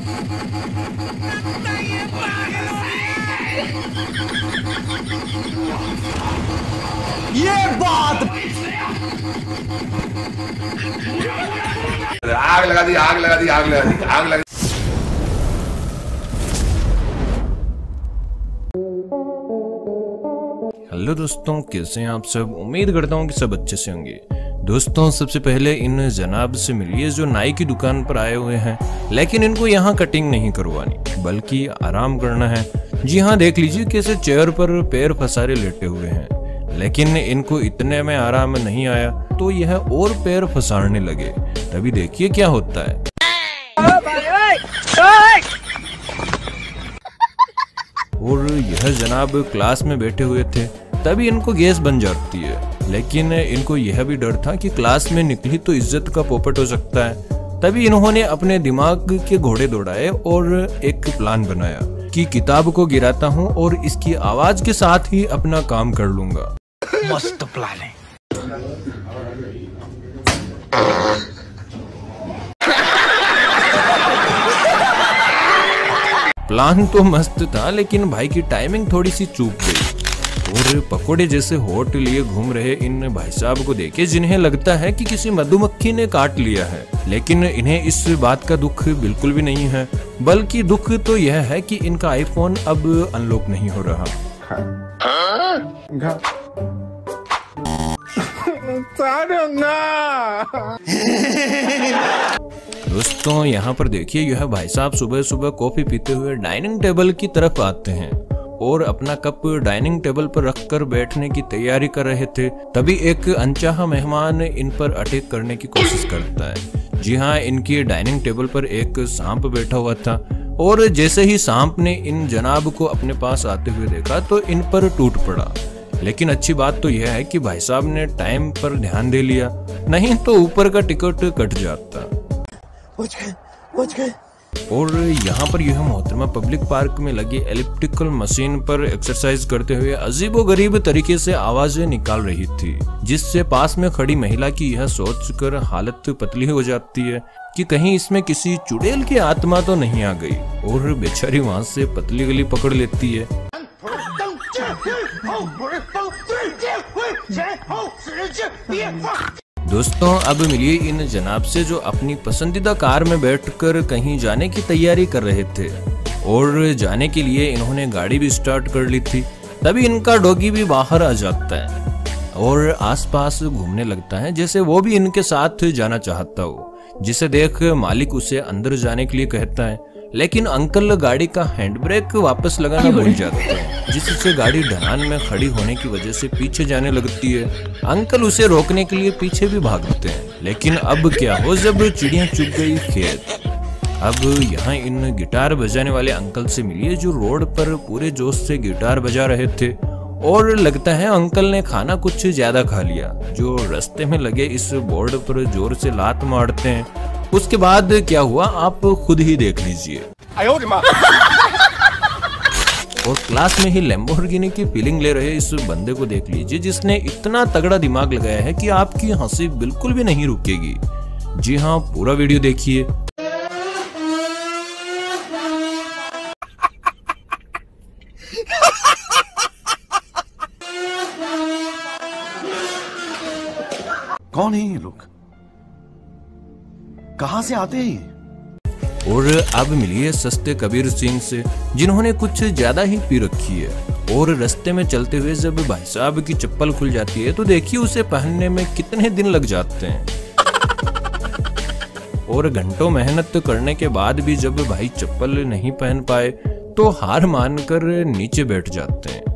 ये बात आग लगा दी, आग लगा दी, आग लगा दी, आग लगा दी। हेलो दोस्तों, कैसे हैं आप सब। उम्मीद करता हूँ कि सब अच्छे से होंगे। दोस्तों, सबसे पहले इन जनाब से मिलिए जो नाई की दुकान पर आए हुए हैं, लेकिन इनको यहाँ कटिंग नहीं करवानी बल्कि आराम करना है। जी हाँ, देख लीजिए कैसे चेयर पर पैर फंसारे लेटे हुए हैं, लेकिन इनको इतने में आराम नहीं आया तो यह और पैर फंसाने लगे। तभी देखिए क्या होता है। और यह जनाब क्लास में बैठे हुए थे, तभी इनको गैस बन जाती है, लेकिन इनको यह भी डर था कि क्लास में निकली तो इज्जत का पोपट हो सकता है। तभी इन्होंने अपने दिमाग के घोड़े दौड़ाए और एक प्लान बनाया कि किताब को गिराता हूँ और इसकी आवाज के साथ ही अपना काम कर लूंगा। मस्त प्लान है। प्लान तो मस्त था, लेकिन भाई की टाइमिंग थोड़ी सी चूक गई और पकोड़े जैसे होठ लिए घूम रहे इन भाई साहब को देखे, जिन्हें लगता है कि किसी मधुमक्खी ने काट लिया है, लेकिन इन्हें इस बात का दुख बिल्कुल भी नहीं है। बल्कि दुख तो यह है कि इनका आईफोन अब अनलॉक नहीं हो रहा। दोस्तों, यहाँ पर देखिए, यह भाई साहब सुबह सुबह कॉफी पीते हुए डाइनिंग टेबल की तरफ आते हैं और अपना कप डाइनिंग टेबल पर रखकर बैठने की तैयारी कर रहे थे। तभी एक अनचाहा मेहमान इन पर अटैक करने की कोशिश करता है। जी हाँ, इनकी डाइनिंग टेबल पर एक सांप बैठा हुआ था और जैसे ही सांप ने इन जनाब को अपने पास आते हुए देखा तो इन पर टूट पड़ा। लेकिन अच्छी बात तो यह है कि भाई साहब ने टाइम पर ध्यान दे लिया, नहीं तो ऊपर का टिकट कट जाता। और यहाँ पर यह मोहतरमा पब्लिक पार्क में लगी एलिप्टिकल मशीन पर एक्सरसाइज करते हुए अजीबोगरीब तरीके से आवाजें निकाल रही थी, जिससे पास में खड़ी महिला की यह सोचकर हालत पतली हो जाती है कि कहीं इसमें किसी चुड़ैल की आत्मा तो नहीं आ गई, और बेचारी वहां से पतली गली पकड़ लेती है। दोस्तों, अब मिलिए इन जनाब से जो अपनी पसंदीदा कार में बैठकर कहीं जाने की तैयारी कर रहे थे, और जाने के लिए इन्होंने गाड़ी भी स्टार्ट कर ली थी। तभी इनका डॉगी भी बाहर आ जाता है और आसपास घूमने लगता है, जैसे वो भी इनके साथ जाना चाहता हो। जिसे देख मालिक उसे अंदर जाने के लिए कहता है, लेकिन अंकल गाड़ी का हैंड ब्रेक वापस लगाना भूल जाते हैं, जिससे गाड़ी ढलान में खड़ी होने की वजह से पीछे जाने लगती है। अंकल उसे रोकने के लिए पीछे भी भागते हैं, लेकिन अब क्या हो जब चिड़िया चुग गई खेत। अब यहाँ इन गिटार बजाने वाले अंकल से मिलिए जो रोड पर पूरे जोश से गिटार बजा रहे थे, और लगता है अंकल ने खाना कुछ ज्यादा खा लिया, जो रास्ते में लगे इस बोर्ड पर जोर से लात मारते हैं। उसके बाद क्या हुआ आप खुद ही देख लीजिए। और क्लास में ही लैम्बोर्गिनी की फीलिंग ले रहे इस बंदे को देख लीजिए, जिसने इतना तगड़ा दिमाग लगाया है कि आपकी हंसी बिल्कुल भी नहीं रुकेगी। जी हाँ, पूरा वीडियो देखिए। कौन है ये लोग, कहां से आते हैं? और अब मिलिए सस्ते कबीर सिंह से, जिन्होंने कुछ ज्यादा ही पी रखी है, और रास्ते में चलते हुए जब भाई साहब की चप्पल खुल जाती है तो देखिए उसे पहनने में कितने दिन लग जाते हैं। और घंटों मेहनत करने के बाद भी जब भाई चप्पल नहीं पहन पाए तो हार मानकर नीचे बैठ जाते हैं।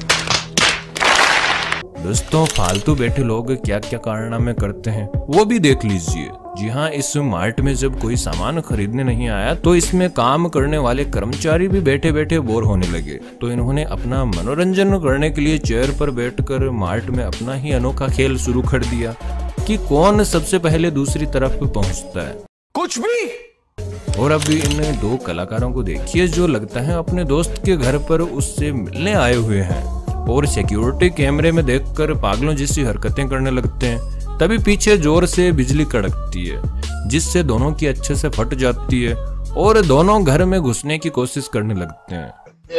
दोस्तों, फालतू बैठे लोग क्या क्या कारनामे करते हैं वो भी देख लीजिए। जी हाँ, इस मार्ट में जब कोई सामान खरीदने नहीं आया तो इसमें काम करने वाले कर्मचारी भी बैठे बैठे बोर होने लगे, तो इन्होंने अपना मनोरंजन करने के लिए चेयर पर बैठकर मार्ट में अपना ही अनोखा खेल शुरू कर दिया कि कौन सबसे पहले दूसरी तरफ पहुंचता है। कुछ भी। और अब इन दो कलाकारों को देखिए जो लगता है अपने दोस्त के घर पर उससे मिलने आए हुए हैं, और सिक्योरिटी कैमरे में देखकर पागलों जैसी हरकतें करने लगते हैं। तभी पीछे जोर से बिजली कड़कती है, जिससे दोनों की अच्छे से फट जाती है और दोनों घर में घुसने की कोशिश करने लगते हैं।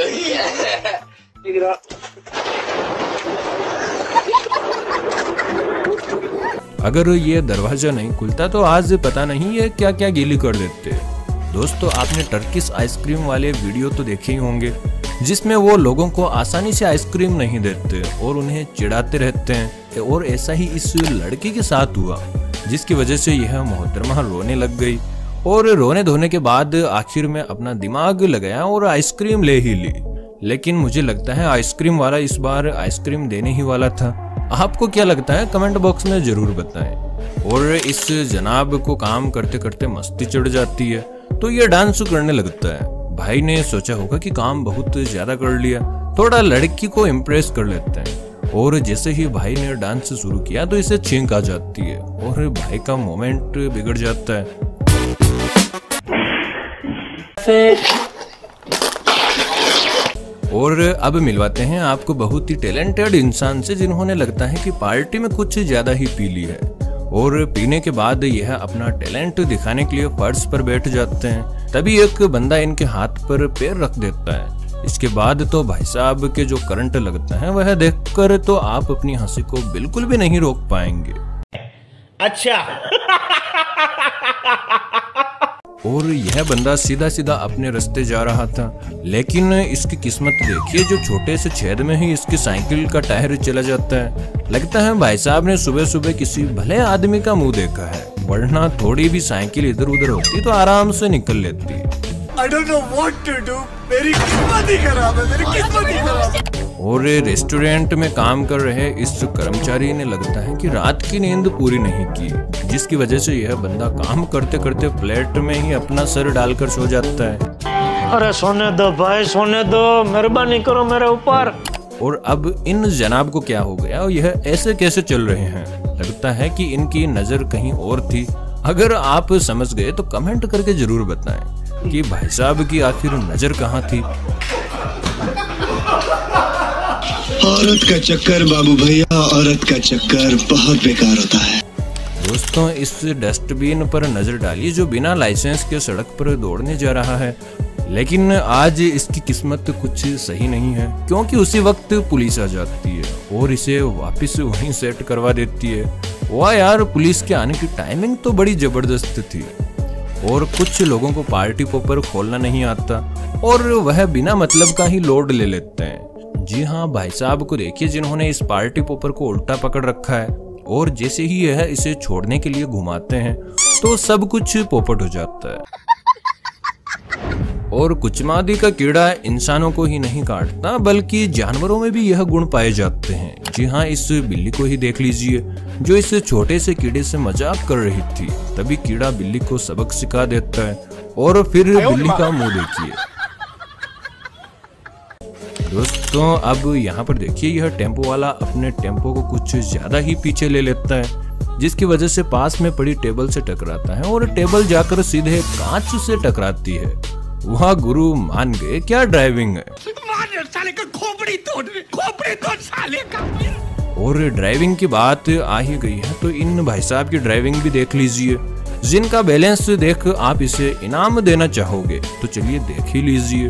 अगर ये दरवाजा नहीं खुलता तो आज पता नहीं ये क्या क्या गीली कर देते। दोस्तों, आपने टर्किश आइसक्रीम वाले वीडियो तो देखे ही होंगे, जिसमें वो लोगों को आसानी से आइसक्रीम नहीं देते और उन्हें चिढ़ाते रहते हैं। और ऐसा ही इस लड़की के साथ हुआ, जिसकी वजह से यह मोहतरमा रोने लग गई और रोने धोने के बाद आखिर में अपना दिमाग लगाया और आइसक्रीम ले ही ली। लेकिन मुझे लगता है आइसक्रीम वाला इस बार आइसक्रीम देने ही वाला था। आपको क्या लगता है कमेंट बॉक्स में जरूर बताएं। और इस जनाब को काम करते करते मस्ती चढ़ जाती है तो ये डांस करने लगता है। भाई ने सोचा होगा कि काम बहुत ज्यादा कर लिया, थोड़ा लड़की को इम्प्रेस कर लेते हैं। और जैसे ही भाई ने डांस शुरू किया तो इसे छींक आ जाती है और भाई का मोमेंट बिगड़ जाता है। और अब मिलवाते हैं आपको बहुत ही टैलेंटेड इंसान से, जिन्होंने लगता है कि पार्टी में कुछ ज्यादा ही पी ली है। और पीने के बाद यह अपना टैलेंट दिखाने के लिए फर्श पर बैठ जाते हैं। तभी एक बंदा इनके हाथ पर पैर रख देता है। इसके बाद तो भाई साहब के जो करंट लगता है वह देखकर तो आप अपनी हंसी को बिल्कुल भी नहीं रोक पाएंगे। अच्छा। और यह बंदा सीधा सीधा अपने रास्ते जा रहा था, लेकिन इसकी किस्मत देखिए, जो छोटे से छेद में ही इसकी साइकिल का टायर चला जाता है। लगता है भाई साहब ने सुबह सुबह किसी भले आदमी का मुंह देखा है, वरना थोड़ी भी साइकिल इधर उधर होती तो आराम से निकल लेती। I don't know what to do. मेरी किस्मत ही खराब है, मेरी किस्मत ही खराब है। और रेस्टोरेंट में काम कर रहे इस कर्मचारी ने लगता है कि रात की नींद पूरी नहीं की, जिसकी वजह से यह बंदा काम करते करते प्लेट में ही अपना सर डालकर सो जाता है। अरे सोने दो भाई, सोने दो, मेहरबानी करो मेरे ऊपर। और अब इन जनाब को क्या हो गया, यह ऐसे कैसे चल रहे हैं? लगता है कि इनकी नजर कहीं और थी। अगर आप समझ गए तो कमेंट करके जरूर बताएं कि भाई साहब की आखिर नजर कहाँ थी। औरत का चक्कर बाबू भैया, औरत का चक्कर बहुत बेकार होता है। दोस्तों, इस डस्टबिन पर नजर डालिए जो बिना लाइसेंस के सड़क पर दौड़ने जा रहा है। लेकिन आज इसकी किस्मत कुछ सही नहीं है, क्योंकि उसी वक्त पुलिस आ जाती है और इसे वापस वहीं सेट करवा देती है। वाह यार, पुलिस के आने की टाइमिंग तो बड़ी जबरदस्त थी। और कुछ लोगों को पार्टी पॉपर खोलना नहीं आता और वह बिना मतलब का ही लोड ले लेते हैं। जी हाँ, भाई साहब को देखिए जिन्होंने इस पार्टी पॉपर को उल्टा पकड़ रखा है, और जैसे ही यह इसे छोड़ने के लिए घुमाते हैं तो सब कुछ पोपट हो जाता है। और कुचमादी का कीड़ा इंसानों को ही नहीं काटता, बल्कि जानवरों में भी यह गुण पाए जाते हैं। जी हाँ, इस बिल्ली को ही देख लीजिए जो इस छोटे से कीड़े से मजाक कर रही थी। तभी कीड़ा बिल्ली को सबक सिखा देता है और फिर बिल्ली का मुंह देखिए। दोस्तों, अब यहाँ पर देखिए, यह टेम्पो वाला अपने टेम्पो को कुछ ज्यादा ही पीछे ले लेता है, जिसकी वजह से पास में पड़ी टेबल से टकराता है और टेबल जाकर सीधे कांच से टकराती है। वहाँ गुरु मान गए, क्या ड्राइविंग है। साले का खोपड़ी तोड़ साले का। और ड्राइविंग की बात आ ही गई है तो इन भाई साहब की ड्राइविंग भी देख लीजिए, जिनका बैलेंस देख आप इसे इनाम देना चाहोगे। तो चलिए देख ही लीजिए।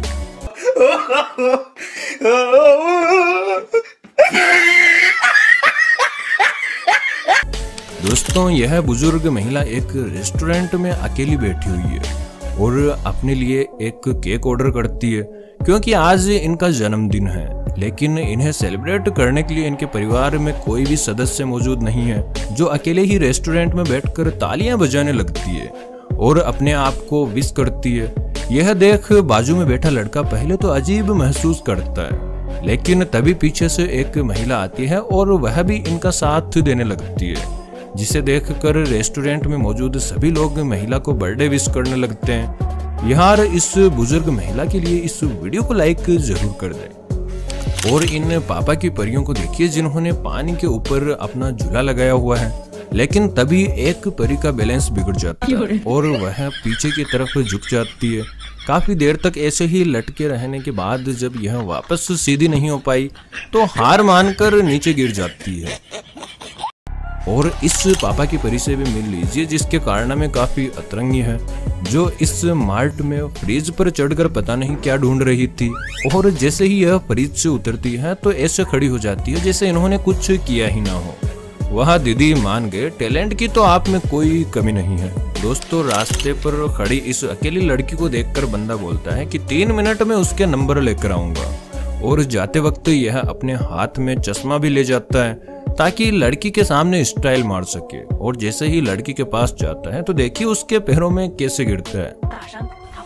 दोस्तों, यह बुजुर्ग महिला एक रेस्टोरेंट में अकेली बैठी हुई है और अपने लिए एक केक ऑर्डर करती है, क्योंकि आज इनका जन्मदिन है। लेकिन इन्हें सेलिब्रेट करने के लिए इनके परिवार में कोई भी सदस्य मौजूद नहीं है, जो अकेले ही रेस्टोरेंट में बैठकर तालियां बजाने लगती है और अपने आप को विश करती है। यह देख बाजू में बैठा लड़का पहले तो अजीब महसूस करता है, लेकिन तभी पीछे से एक महिला आती है और वह भी इनका साथ देने लगती है, जिसे देखकर रेस्टोरेंट में मौजूद सभी लोग महिला को बर्थडे विश करने लगते हैं। यार, इस बुजुर्ग महिला के लिए इस वीडियो को लाइक जरूर कर दें। और इन पापा की परियों को देखिए जिन्होंने पानी के ऊपर अपना झूला लगाया हुआ है, लेकिन तभी एक परी का बैलेंस बिगड़ जाता है और वह पीछे की तरफ झुक जाती है। काफी देर तक ऐसे ही लटके रहने के बाद जब यह वापस सीधी नहीं हो पाई तो हार मानकर नीचे गिर जाती है। और इस पापा की परी से भी मिल लीजिए, जिसके कारनामे काफी अतरंगी है, जो इस मार्ट में फ्रिज पर चढ़कर पता नहीं क्या ढूंढ रही थी। और जैसे ही यह फ्रिज से उतरती है तो ऐसे खड़ी हो जाती है जैसे इन्होंने कुछ किया ही ना हो। वह दीदी मान गए, टैलेंट की तो आप में कोई कमी नहीं है। दोस्तों, रास्ते पर खड़ी इस अकेली लड़की को देखकर बंदा बोलता है कि 3 मिनट में उसके नंबर लेकर आऊंगा। और जाते वक्त यह अपने हाथ में चश्मा भी ले जाता है ताकि लड़की के सामने स्टाइल मार सके। और जैसे ही लड़की के पास जाता है तो देखिए उसके पैरों में कैसे गिरता है।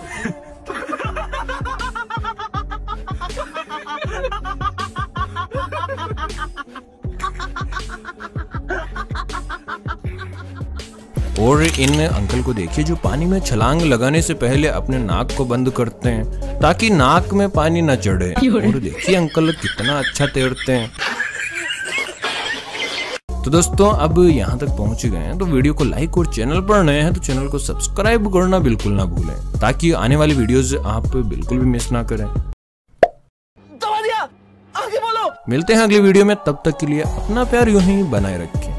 और इन अंकल को देखिए जो पानी में छलांग लगाने से पहले अपने नाक को बंद करते हैं ताकि नाक में पानी न चढ़े। और देखिए अंकल कितना अच्छा तैरते हैं। तो दोस्तों, अब यहाँ तक पहुंच गए हैं तो वीडियो को लाइक और चैनल पर नए हैं तो चैनल को सब्सक्राइब करना बिल्कुल ना भूलें ताकि आने वाली वीडियोस आप बिल्कुल भी मिस ना करें। आगे बोलो। मिलते हैं अगली वीडियो में, तब तक के लिए अपना प्यार यूं ही बनाए रखें।